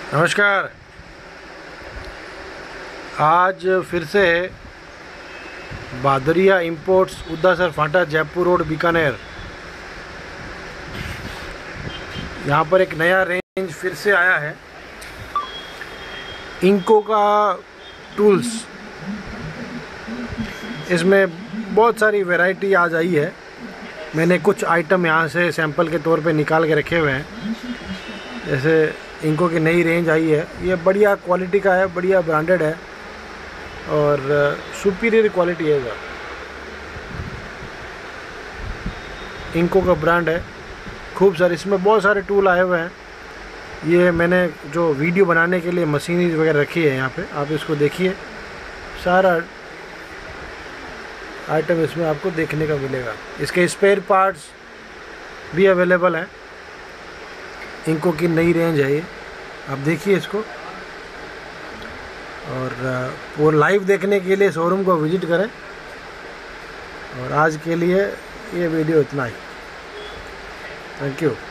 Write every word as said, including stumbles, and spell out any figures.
नमस्कार। आज फिर से बादरिया इंपोर्ट्स, उद्दासर फाटा, जयपुर रोड, बीकानेर, यहाँ पर एक नया रेंज फिर से आया है। इंको का टूल्स, इसमें बहुत सारी वैरायटी आज आई है। मैंने कुछ आइटम यहाँ से सैंपल के तौर पे निकाल के रखे हुए हैं। जैसे इंको की नई रेंज आई है, ये बढ़िया क्वालिटी का है, बढ़िया ब्रांडेड है और सुपीरियर क्वालिटी है। इधर इंको का ब्रांड है, खूब सारे, इसमें बहुत सारे टूल आए हुए हैं। ये मैंने जो वीडियो बनाने के लिए मशीनरी वगैरह रखी है यहाँ पे, आप इसको देखिए। सारा आइटम इसमें आपको देखने का मिलेगा। इसके स्पेयर पार्ट्स भी अवेलेबल हैं। इंको की नई रेंज है ये, आप देखिए इसको। और वो लाइव देखने के लिए शोरूम को विजिट करें। और आज के लिए ये वीडियो इतना ही। Thank you.